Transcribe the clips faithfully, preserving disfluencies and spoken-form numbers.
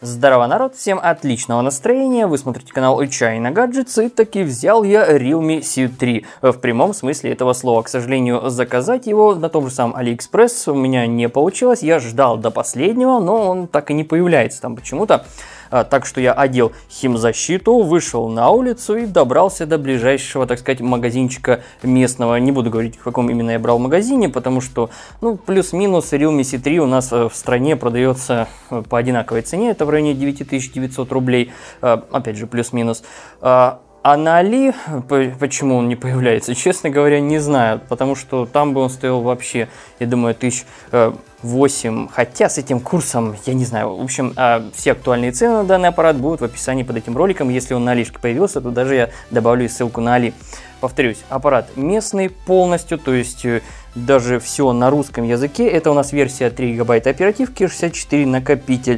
Здорово, народ, всем отличного настроения, вы смотрите канал Чай на Гаджетс, и таки взял я Realme си три, в прямом смысле этого слова. К сожалению, заказать его на том же самом AliExpress у меня не получилось, я ждал до последнего, но он так и не появляется там почему-то. Так что я одел химзащиту, вышел на улицу и добрался до ближайшего, так сказать, магазинчика местного. Не буду говорить, в каком именно я брал магазине, потому что, ну, плюс-минус Realme си три у нас в стране продается по одинаковой цене. Это в районе девять тысяч девятьсот рублей, опять же, плюс-минус. А на Али, почему он не появляется, честно говоря, не знаю, потому что там бы он стоил вообще, я думаю, тысяч восемь, хотя с этим курсом, я не знаю, в общем, все актуальные цены на данный аппарат будут в описании под этим роликом, если он на Алишке появился, то даже я добавлю ссылку на Али. Повторюсь, аппарат местный полностью, то есть даже все на русском языке, это у нас версия три гигабайта оперативки, шестьдесят четыре накопитель,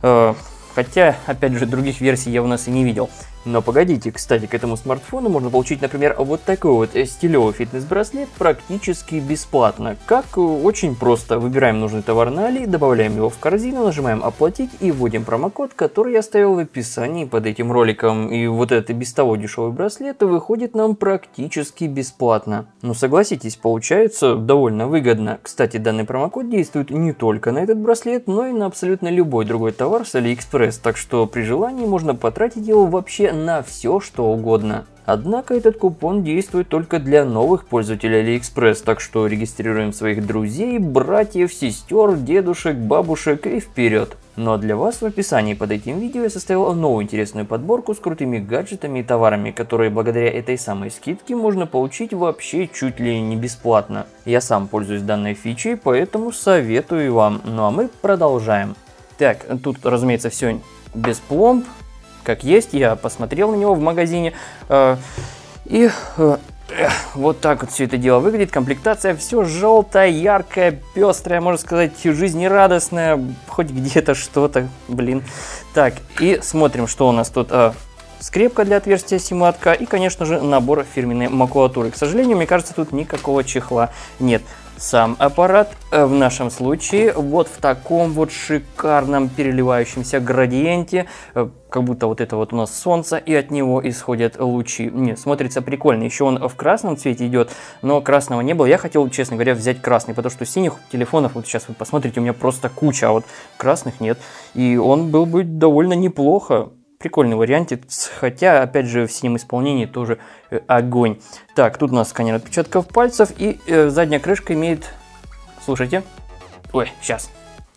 хотя, опять же, других версий я у нас и не видел. Но погодите, кстати, к этому смартфону можно получить, например, вот такой вот стилевой фитнес-браслет практически бесплатно. Как? Очень просто. Выбираем нужный товар на Али, добавляем его в корзину, нажимаем оплатить и вводим промокод, который я оставил в описании под этим роликом. И вот этот и без того дешевый браслет выходит нам практически бесплатно. Ну согласитесь, получается довольно выгодно. Кстати, данный промокод действует не только на этот браслет, но и на абсолютно любой другой товар с AliExpress. Так что при желании можно потратить его вообще на все, что угодно. Однако этот купон действует только для новых пользователей AliExpress, так что регистрируем своих друзей, братьев, сестер, дедушек, бабушек и вперед. Но для вас в описании под этим видео я составил новую интересную подборку с крутыми гаджетами и товарами, которые благодаря этой самой скидке можно получить вообще чуть ли не бесплатно. Я сам пользуюсь данной фичей, поэтому советую вам. Ну а мы продолжаем. Так, тут, разумеется, все без пломб. Как есть, я посмотрел на него в магазине, э, и э, вот так вот все это дело выглядит. Комплектация все желтая, яркая, пестрая, можно сказать, жизнерадостная, хоть где-то что-то, блин. Так, и смотрим, что у нас тут. Э, скрепка для отверстия сим-лотка и, конечно же, набор фирменной макулатуры. К сожалению, мне кажется, тут никакого чехла нет. Сам аппарат в нашем случае вот в таком вот шикарном переливающемся градиенте, как будто вот это вот у нас солнце, и от него исходят лучи. Не, смотрится прикольно. Еще он в красном цвете идет, но красного не было. Я хотел, честно говоря, взять красный, потому что синих телефонов, вот сейчас вы посмотрите, у меня просто куча, а вот красных нет. И он был бы довольно неплохо. Прикольный вариантик, хотя, опять же, в синем исполнении тоже э, огонь. Так, тут у нас сканер отпечатков пальцев, и э, задняя крышка имеет... Слушайте. Ой, сейчас.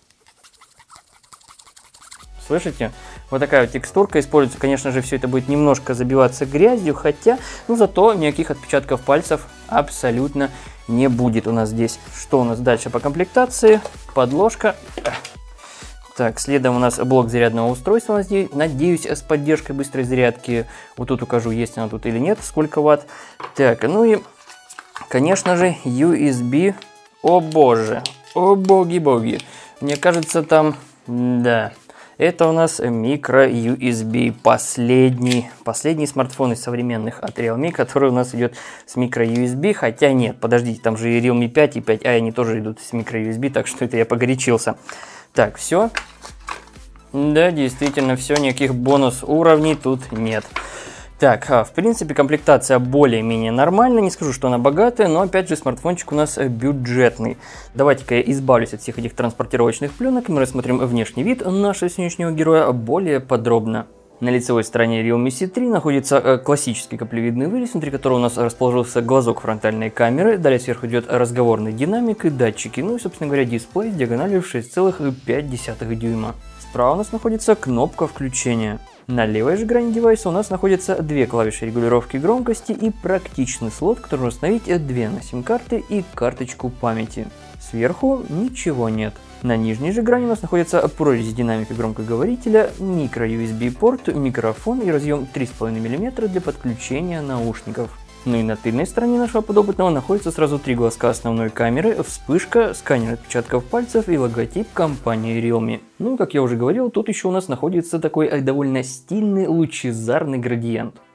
Слышите? Вот такая вот текстурка используется. Конечно же, все это будет немножко забиваться грязью, хотя, ну, зато никаких отпечатков пальцев абсолютно не будет у нас здесь. Что у нас дальше по комплектации? Подложка. Так, следом у нас блок зарядного устройства, надеюсь, с поддержкой быстрой зарядки. Вот тут укажу, есть она тут или нет, сколько ватт. Так, ну и, конечно же, ю эс би. О боже, о боги-боги. Мне кажется, там, да, это у нас микро ю эс би. Последний, последний смартфон из современных от Realme, который у нас идет с микро ю эс би. Хотя нет, подождите, там же и Realme пять и пять а, они тоже идут с микро ю эс би, так что это я погорячился. Так, все. Да, действительно, все, никаких бонус уровней тут нет. Так, а, в принципе, комплектация более-менее нормальная. Не скажу, что она богатая, но, опять же, смартфончик у нас бюджетный. Давайте-ка я избавлюсь от всех этих транспортировочных пленок, и мы рассмотрим внешний вид нашего сегодняшнего героя более подробно. На лицевой стороне Realme си три находится классический каплевидный вырез, внутри которого у нас расположился глазок фронтальной камеры. Далее сверху идет разговорный динамик и датчики. Ну и, собственно говоря, дисплей с диагональю в шесть целых пять десятых дюйма. Справа у нас находится кнопка включения. На левой же грани девайса у нас находятся две клавиши регулировки громкости и практичный слот, который можно установить две на сим-карты и карточку памяти. Сверху ничего нет. На нижней же грани у нас находится прорезь динамика громкоговорителя, микро ю эс би порт, микрофон и разъем три с половиной миллиметра для подключения наушников. Ну и на тыльной стороне нашего подопытного находится сразу три глазка основной камеры, вспышка, сканер отпечатков пальцев и логотип компании Realme. Ну, как я уже говорил, тут еще у нас находится такой довольно стильный лучезарный градиент.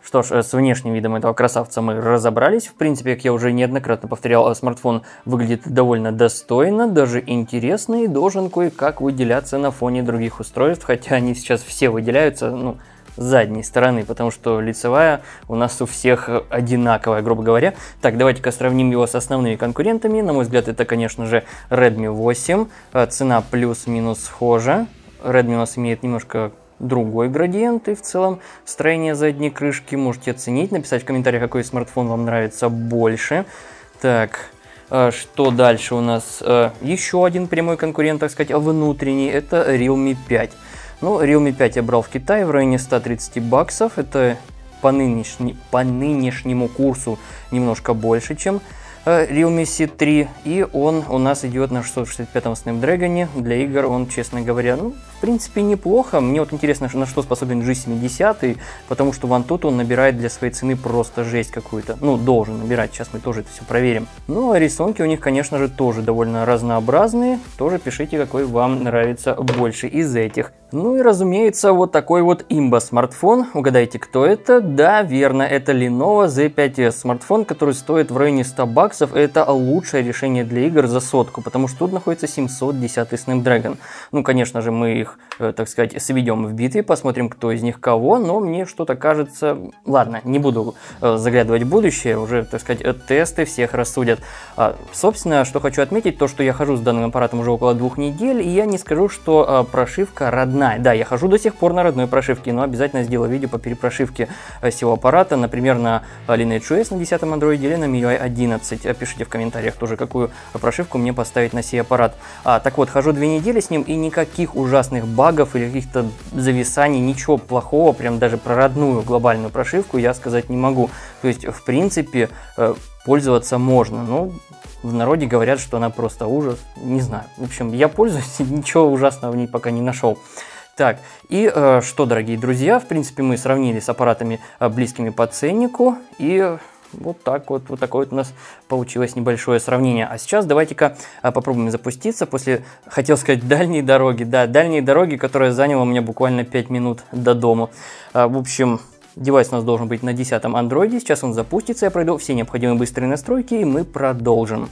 Что ж, с внешним видом этого красавца мы разобрались. В принципе, как я уже неоднократно повторял, смартфон выглядит довольно достойно, даже интересно и должен кое-как выделяться на фоне других устройств, хотя они сейчас все выделяются, ну, с задней стороны, потому что лицевая у нас у всех одинаковая, грубо говоря. Так, давайте-ка сравним его с основными конкурентами. На мой взгляд, это, конечно же, Redmi восемь. Цена плюс-минус схожа. Redmi у нас имеет немножко другой градиент и в целом строение задней крышки можете оценить, написать в комментариях, какой смартфон вам нравится больше. Так, что дальше у нас? Еще один прямой конкурент, так сказать, внутренний, это Realme пять. Ну, Realme пять я брал в Китае в районе ста тридцати баксов. Это по, нынешней, по нынешнему курсу немножко больше, чем Realme си три. И он у нас идет на шестьсот шестьдесят пятом Snapdragon. Для игр он, честно говоря, ну, в принципе, неплохо. Мне вот интересно, на что способен джи семьдесят, потому что в Antutu он набирает для своей цены просто жесть какую-то. Ну, должен набирать, сейчас мы тоже это все проверим. Ну, а рисунки у них, конечно же, тоже довольно разнообразные. Тоже пишите, какой вам нравится больше из этих. Ну и, разумеется, вот такой вот имба-смартфон. Угадайте, кто это? Да, верно, это Lenovo зет пять эс. Смартфон, который стоит в районе ста баксов. Это лучшее решение для игр за сотку, потому что тут находится семьсот десятый Snapdragon. Ну, конечно же, мы их, э, так сказать, сведем в битве, посмотрим, кто из них кого, но мне что-то кажется... Ладно, не буду э, заглядывать в будущее, уже, так сказать, э, тесты всех рассудят. А, собственно, что хочу отметить, то, что я хожу с данным аппаратом уже около двух недель, и я не скажу, что э, прошивка родная. Да, я хожу до сих пор на родной прошивке, но обязательно сделаю видео по перепрошивке э, всего аппарата, например, на Lineage о эс на десятом андроиде или на эм ю ай одиннадцать. Пишите в комментариях тоже, какую прошивку мне поставить на сей аппарат. А, так вот, хожу две недели с ним, и никаких ужасных багов или каких-то зависаний, ничего плохого, прям даже про родную глобальную прошивку я сказать не могу. То есть, в принципе, э, пользоваться можно, но в народе говорят, что она просто ужас, не знаю. В общем, я пользуюсь, ничего ужасного в ней пока не нашел. Так, и э, что, дорогие друзья, в принципе, мы сравнили с аппаратами э, близкими по ценнику, и вот так вот, вот такое вот у нас получилось небольшое сравнение. А сейчас давайте-ка э, попробуем запуститься после, хотел сказать, дальней дороги, да, дальней дороги, которая заняла у меня буквально пять минут до дома. Э, в общем... Девайс у нас должен быть на десятом андроиде, сейчас он запустится, я пройду все необходимые быстрые настройки и мы продолжим.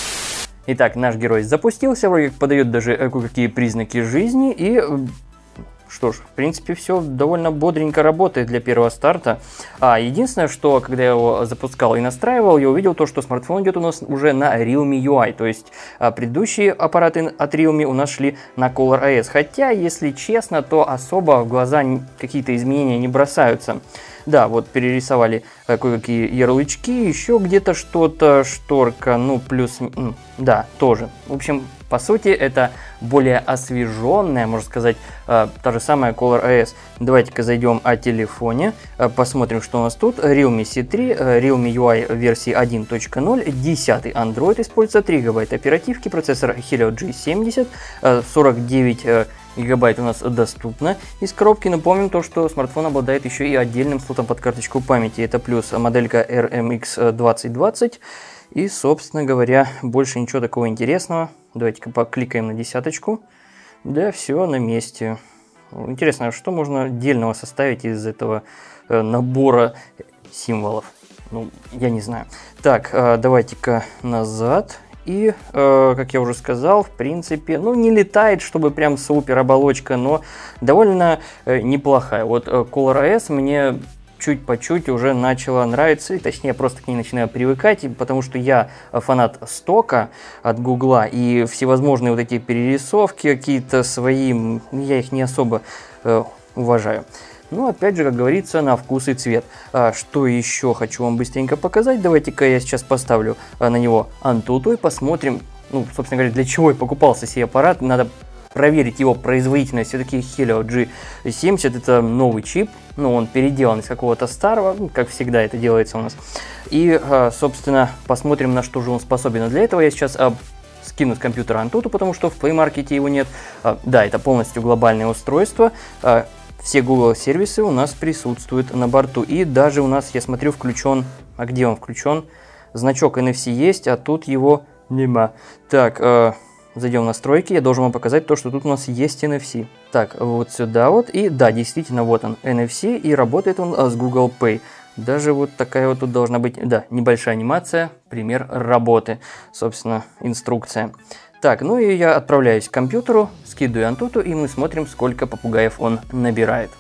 Итак, наш герой запустился, вроде как подает даже кое-какие признаки жизни и... Что ж, в принципе, все довольно бодренько работает для первого старта. А единственное, что, когда я его запускал и настраивал, я увидел то, что смартфон идет у нас уже на Realme ю ай. То есть, а, предыдущие аппараты от Realme у нас шли на Color о эс. Хотя, если честно, то особо в глаза какие-то изменения не бросаются. Да, вот перерисовали кое-какие ярлычки, еще где-то что-то, шторка, ну, плюс... Да, тоже. В общем... По сути, это более освеженная, можно сказать, та же самая Color о эс. Давайте-ка зайдем о телефоне, посмотрим, что у нас тут. Realme си три, Realme ю ай версии один точка ноль, десятый Android используется, три гигабайта оперативки, процессор Helio джи семьдесят, сорок девять гигабайт у нас доступно из коробки. Напомним то, что смартфон обладает еще и отдельным слотом под карточку памяти. Это плюс моделька эр эм икс двадцать двадцать. И, собственно говоря, больше ничего такого интересного. Давайте-ка покликаем на десяточку. Да, все на месте. Интересно, а что можно отдельного составить из этого э, набора символов? Ну, я не знаю. Так, э, давайте-ка назад. И, э, как я уже сказал, в принципе, ну, не летает, чтобы прям супер оболочка, но довольно э, неплохая. Вот э, Color о эс мне... чуть по чуть уже начало нравиться, и точнее просто к ней начинаю привыкать, потому что я фанат стока от Гугла, и всевозможные вот эти перерисовки какие-то свои, я их не особо э, уважаю. Но опять же, как говорится, на вкус и цвет. А, что еще хочу вам быстренько показать, давайте-ка я сейчас поставлю а, на него Antutu и посмотрим, ну, собственно говоря, для чего я покупался сей аппарат, надо проверить его производительность. Все-таки Helio джи семьдесят это новый чип, но он переделан из какого-то старого, ну, как всегда это делается у нас. И, собственно, посмотрим, на что же он способен. А для этого я сейчас скину с компьютера Antutu, потому что в Play Market его нет. Да, это полностью глобальное устройство. Все Google сервисы у нас присутствуют на борту. И даже у нас, я смотрю, включен... А где он включен? Значок эн эф си есть, а тут его нема. Так, зайдем в настройки, я должен вам показать то, что тут у нас есть эн эф си. Так, вот сюда вот, и да, действительно, вот он, эн эф си, и работает он с Google Pay. Даже вот такая вот тут должна быть, да, небольшая анимация, пример работы, собственно, инструкция. Так, ну и я отправляюсь к компьютеру, скидываю Antutu, и мы смотрим, сколько попугаев он набирает.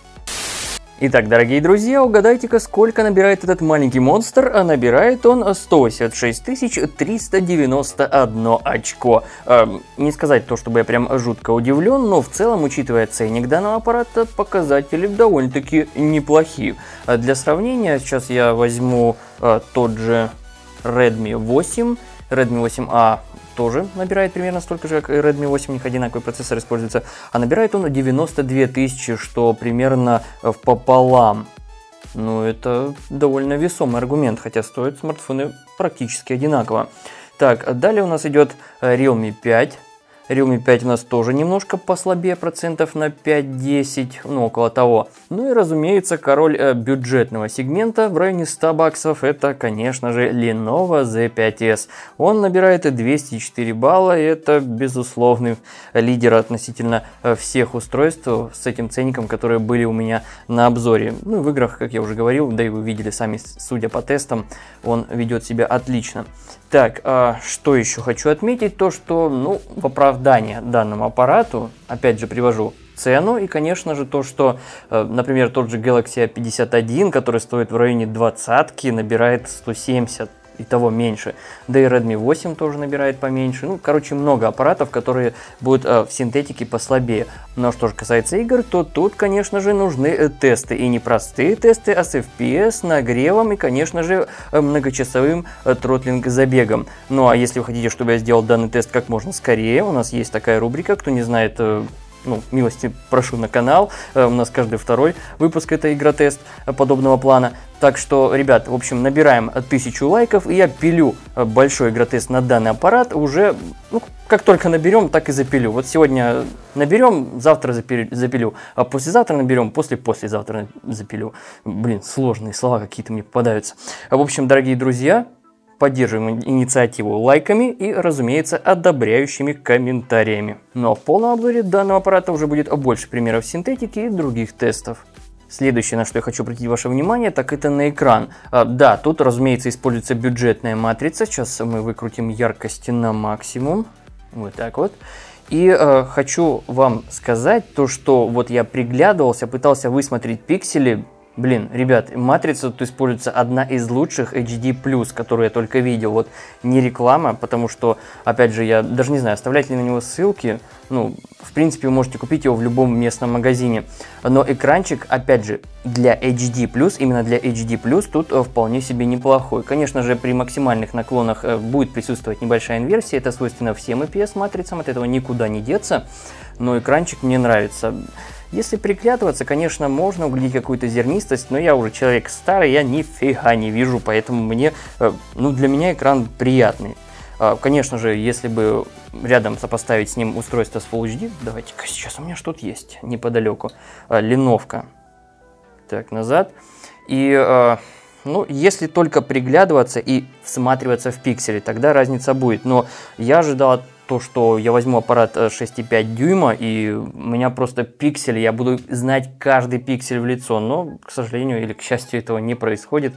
Итак, дорогие друзья, угадайте-ка, сколько набирает этот маленький монстр. А набирает он сто восемьдесят шесть тысяч триста девяносто одно очко. Э, не сказать то, чтобы я прям жутко удивлен, но в целом, учитывая ценник данного аппарата, показатели довольно-таки неплохие. А для сравнения, сейчас я возьму э, тот же Redmi восемь, Redmi восемь а. Тоже набирает примерно столько же, как и Redmi восемь, у них одинаковый процессор используется, а набирает он девяносто две тысячи, что примерно в пополам. Ну, это довольно весомый аргумент, хотя стоят смартфоны практически одинаково. Так, далее у нас идет Realme пять. Realme пять у нас тоже немножко послабее, процентов на пять-десять, ну около того. Ну и разумеется, король э, бюджетного сегмента в районе ста баксов, это, конечно же, Lenovo зет пять эс. Он набирает двести четыре балла, и это безусловный лидер относительно э, всех устройств с этим ценником, которые были у меня на обзоре. Ну, в играх, как я уже говорил, да и вы видели сами, судя по тестам, он ведет себя отлично. Так, а что еще хочу отметить, то что, ну, в оправдание данному аппарату, опять же привожу цену, и, конечно же, то, что, например, тот же Galaxy A пятьдесят один, который стоит в районе двадцатки, набирает сто семьдесят, и того меньше. Да и Redmi восемь тоже набирает поменьше. Ну, короче, много аппаратов, которые будут э, в синтетике послабее. Но что же касается игр, то тут, конечно же, нужны э, тесты. И не простые тесты, а с эф пи эс, нагревом и, конечно же, э, многочасовым э, тротлинг-забегом. Ну, а если вы хотите, чтобы я сделал данный тест как можно скорее, у нас есть такая рубрика, кто не знает... Э, Ну, милости прошу на канал, у нас каждый второй выпуск это игротест подобного плана. Так что, ребят, в общем, набираем тысячу лайков, и я пилю большой игротест на данный аппарат уже, ну, как только наберем, так и запилю. Вот сегодня наберем, завтра запилю, а послезавтра наберем, после-послезавтра запилю. Блин, сложные слова какие-то мне попадаются. В общем, дорогие друзья, поддерживаем инициативу лайками и, разумеется, одобряющими комментариями. Но в полном обзоре данного аппарата уже будет больше примеров синтетики и других тестов. Следующее, на что я хочу обратить ваше внимание, так это на экран. А, да, тут, разумеется, используется бюджетная матрица. Сейчас мы выкрутим яркость на максимум. Вот так вот. И э, хочу вам сказать то, что вот я приглядывался, пытался высмотреть пиксели. Блин, ребят, матрица тут используется одна из лучших эйч ди плюс, которую я только видел. Вот не реклама, потому что, опять же, я даже не знаю, оставлять ли на него ссылки. Ну, в принципе, вы можете купить его в любом местном магазине. Но экранчик, опять же, для эйч ди плюс, именно для эйч ди плюс, тут вполне себе неплохой. Конечно же, при максимальных наклонах будет присутствовать небольшая инверсия. Это свойственно всем ай пи эс-матрицам, от этого никуда не деться. Но экранчик мне нравится. Если приглядываться, конечно, можно углядеть какую-то зернистость, но я уже человек старый, я нифига не вижу, поэтому мне, ну, для меня экран приятный. Конечно же, если бы рядом сопоставить с ним устройство с Full эйч ди, давайте-ка сейчас у меня что-то есть неподалеку, Леновка. Так, назад. И, ну, если только приглядываться и всматриваться в пиксели, тогда разница будет. Но я ожидал то, что я возьму аппарат шесть и пять дюйма, и у меня просто пиксели, я буду знать каждый пиксель в лицо, но, к сожалению или к счастью, этого не происходит.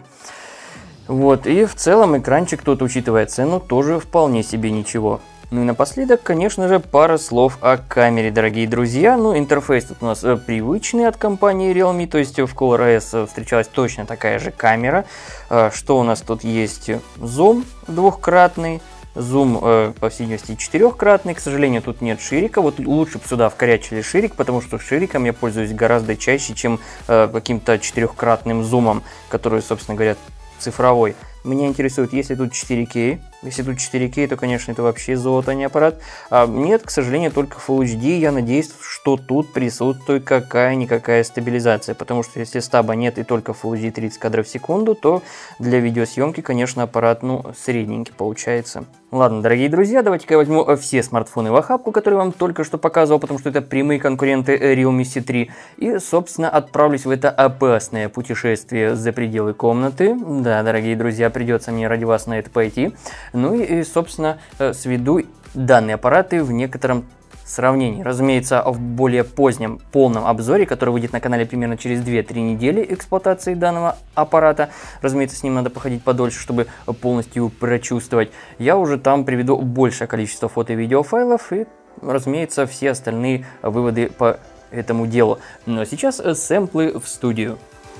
Вот, и в целом экранчик тут, учитывая цену, тоже вполне себе ничего. Ну и напоследок, конечно же, пара слов о камере, дорогие друзья. Ну, интерфейс тут у нас привычный от компании Realme, то есть в ColorOS встречалась точно такая же камера. Что у нас тут есть? Зум двухкратный. Зум, э, по всей видимости, четырехкратный. К сожалению, тут нет ширика. Вот лучше бы сюда вкорячили ширик, потому что шириком я пользуюсь гораздо чаще, чем э, каким-то четырехкратным зумом, который, собственно говоря, цифровой. Меня интересует, если тут четыре кей. Если тут четыре кей, то, конечно, это вообще золото, а не аппарат. А нет, к сожалению, только Full эйч ди. Я надеюсь, что тут присутствует какая-никакая стабилизация. Потому что если стаба нет и только Full эйч ди тридцать кадров в секунду, то для видеосъемки, конечно, аппарат, ну, средненький получается. Ладно, дорогие друзья, давайте-ка я возьму все смартфоны в охапку, которые я вам только что показывал, потому что это прямые конкуренты Realme си три. И, собственно, отправлюсь в это опасное путешествие за пределы комнаты. Да, дорогие друзья, придется мне ради вас на это пойти. Ну и, собственно, сведу данные аппараты в некотором сравнении. Разумеется, в более позднем полном обзоре, который выйдет на канале примерно через две-три недели эксплуатации данного аппарата. Разумеется, с ним надо походить подольше, чтобы полностью прочувствовать. Я уже там приведу большее количество фото и видеофайлов и, разумеется, все остальные выводы по этому делу. Но сейчас сэмплы в студию.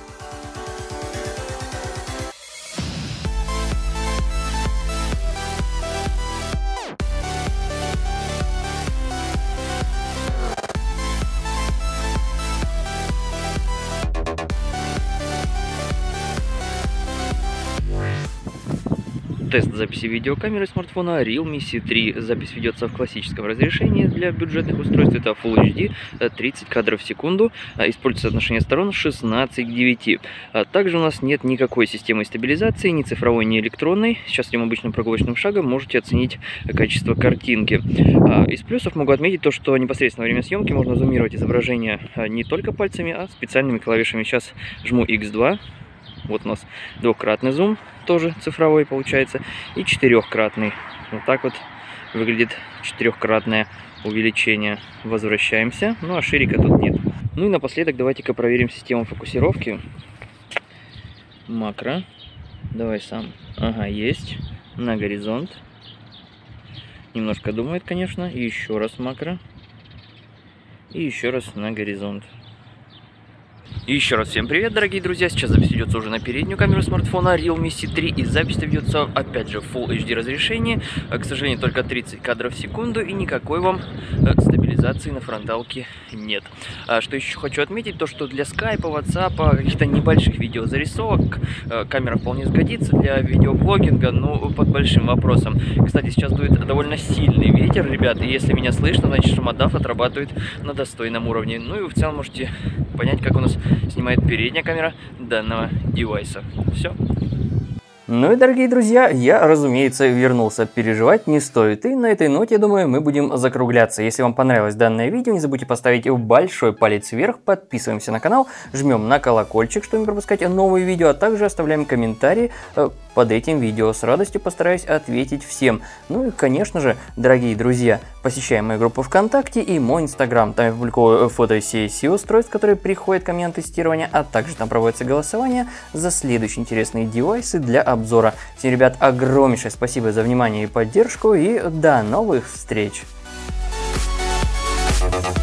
Тест записи видеокамеры смартфона Realme си три. Запись ведется в классическом разрешении для бюджетных устройств. Это Full эйч ди, тридцать кадров в секунду. Используется соотношение сторон шестнадцать к девяти. Также у нас нет никакой системы стабилизации, ни цифровой, ни электронной. Сейчас этим обычным прогулочным шагом можете оценить качество картинки. Из плюсов могу отметить то, что непосредственно во время съемки можно зумировать изображение не только пальцами, а специальными клавишами. Сейчас жму икс два. Вот у нас двухкратный зум, тоже цифровой получается, и четырехкратный. Вот так вот выглядит четырехкратное увеличение. Возвращаемся, ну а ширика тут нет. Ну и напоследок давайте-ка проверим систему фокусировки. Макро. Давай сам. Ага, есть. На горизонт. Немножко думает, конечно. И еще раз макро. И еще раз на горизонт. И еще раз всем привет, дорогие друзья! Сейчас запись ведется уже на переднюю камеру смартфона Realme си три, и запись ведется опять же в Full эйч ди разрешении. К сожалению, только тридцать кадров в секунду, и никакой вам стабилизации на фронталке нет. А что еще хочу отметить, то что для скайпа, ватсапа, каких-то небольших видеозарисовок камера вполне сгодится, для видеоблогинга, но под большим вопросом. Кстати, сейчас дует довольно сильный ветер, ребят, и если меня слышно, значит шумодав отрабатывает на достойном уровне. Ну и вы в целом можете понять, как у нас снимает передняя камера данного девайса. Все. Ну и, дорогие друзья, я, разумеется, вернулся. Переживать не стоит. И на этой ноте, я думаю, мы будем закругляться. Если вам понравилось данное видео, не забудьте поставить большой палец вверх, подписываемся на канал, жмем на колокольчик, чтобы не пропускать новые видео, а также оставляем комментарии под этим видео. С радостью постараюсь ответить всем. Ну и, конечно же, дорогие друзья, посещаем мою группу ВКонтакте и мой Инстаграм. Там я публикую фото сессии устройств, которые приходят ко мне на тестирование, а также там проводится голосование за следующие интересные девайсы для обзора. Всем, ребят, огромнейшее спасибо за внимание и поддержку, и до новых встреч!